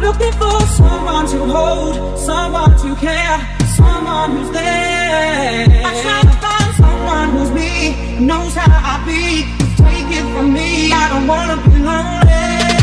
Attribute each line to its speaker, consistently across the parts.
Speaker 1: looking for someone to hold, someone to care, someone who's there. I try to find someone who's me, knows how I be. Take it from me, I don't wanna be lonely.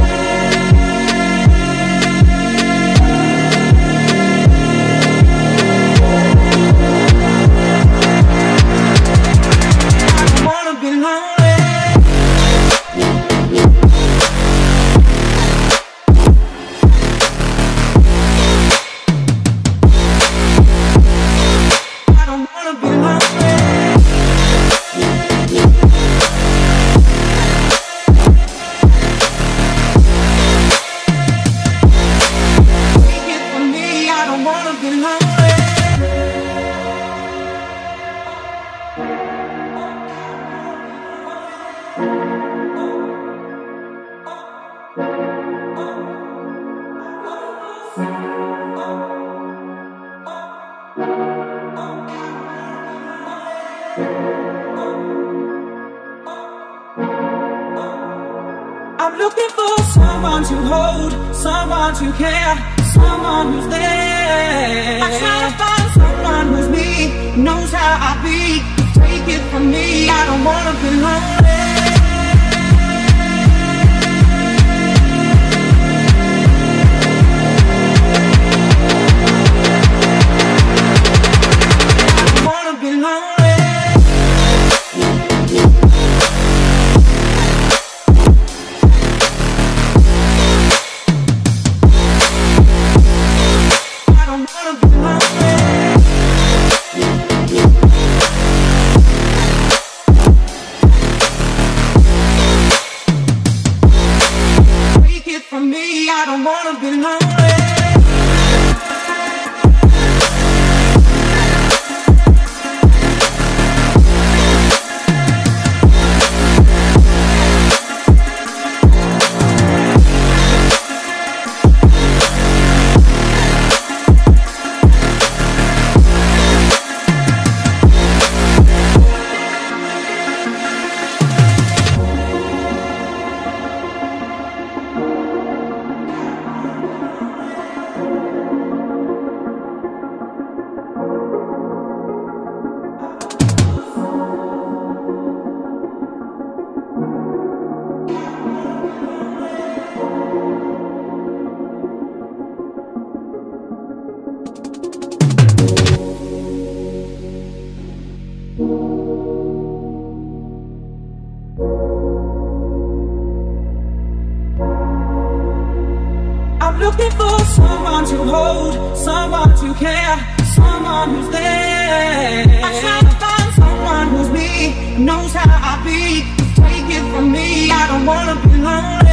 Speaker 1: I'm looking for someone to hold, someone to care, someone who's there. I try to find someone who's me, knows how I be. Take it from me, I don't wanna be lonely. I don't wanna be lonely. I'm looking for someone to hold, someone to care, someone who's there. I try to find someone who's me, knows how I be. Take it from me, I don't wanna be lonely.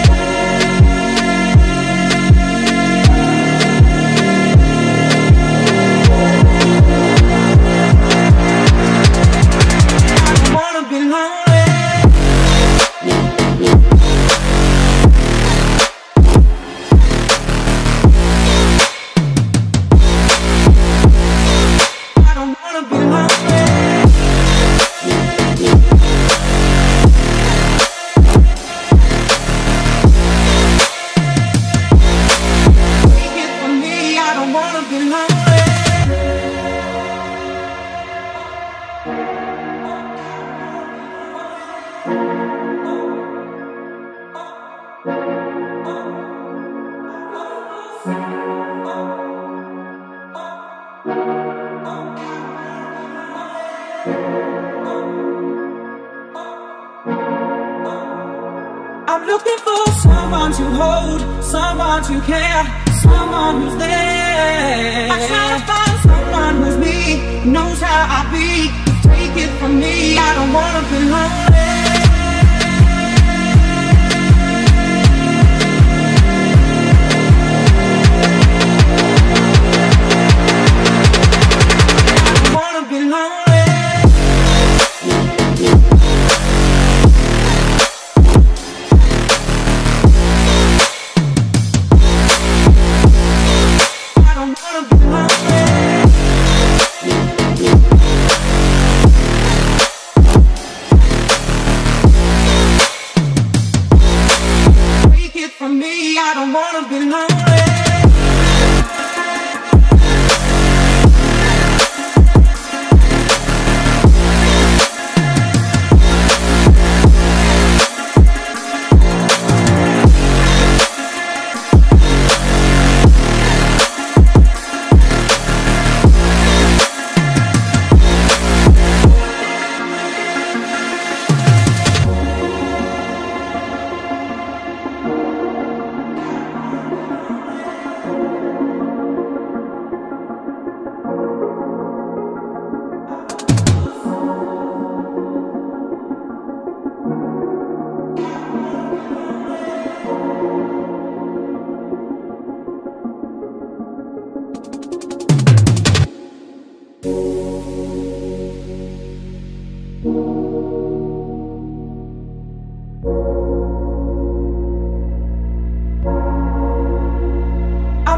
Speaker 1: I'm looking for someone to hold, someone to care, someone who's there. I try to find someone who's me, knows how I be. Take it from me, I don't wanna be lonely. I don't wanna be lonely.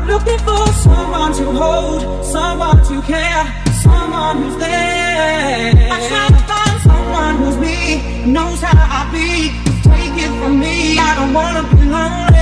Speaker 1: looking for someone to hold, someone to care, someone who's there. I try to find someone who's me, knows how I be. Take it from me, I don't wanna be lonely.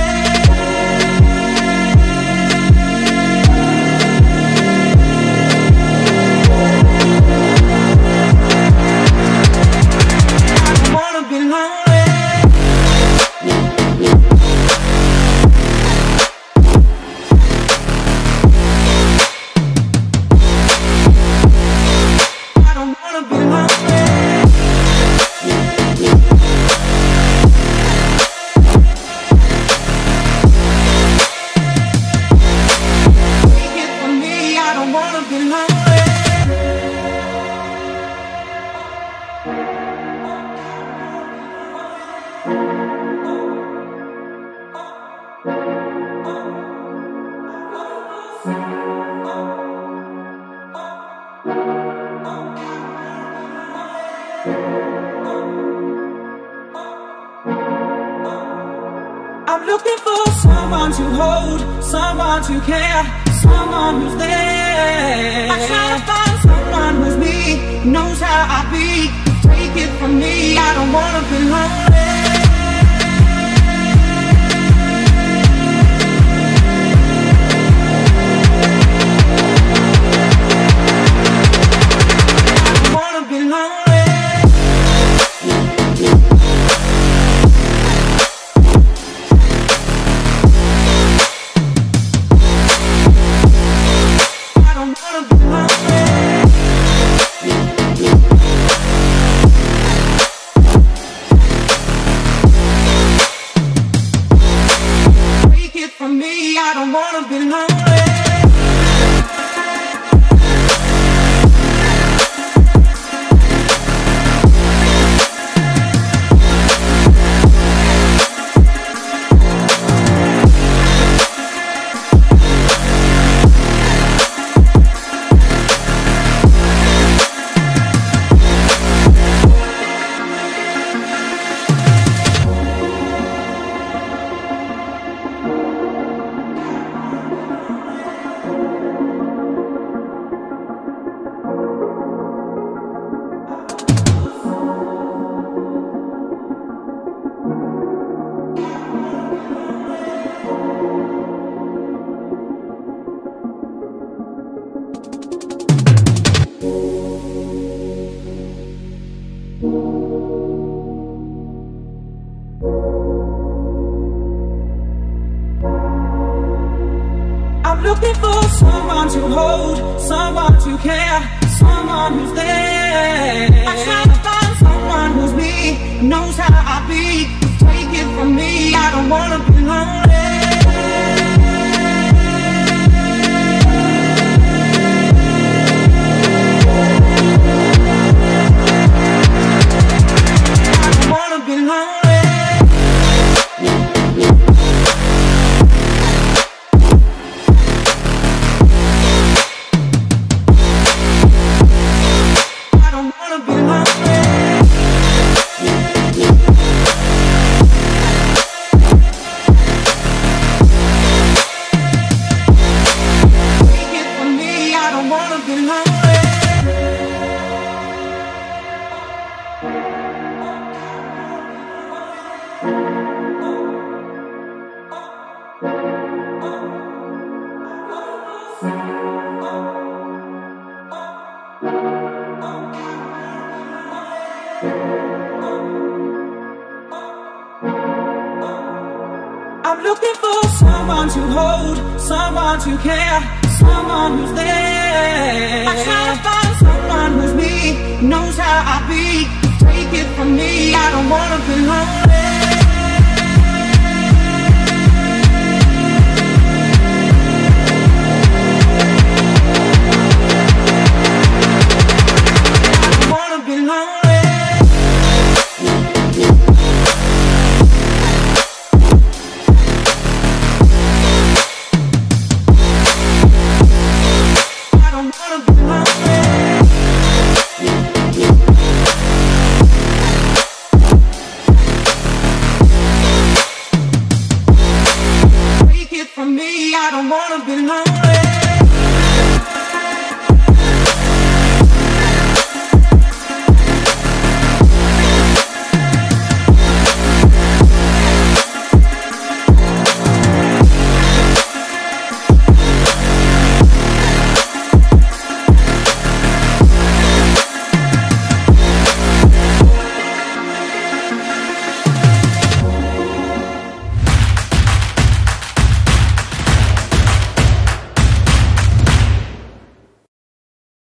Speaker 1: I'm looking for someone to hold, someone to care, someone who's there. I try to find someone who's me, knows how I be. Take it from me, I don't wanna be lonely. I don't wanna be lonely. I'm looking for someone to hold, someone to care, someone who's there. I try to find someone who's me, knows how I be. Take it from me, I don't wanna be lonely. I'm looking for someone to hold, someone to care, someone who's there. I try to find someone who's me, knows how I be. Take it from me, I don't wanna be lonely.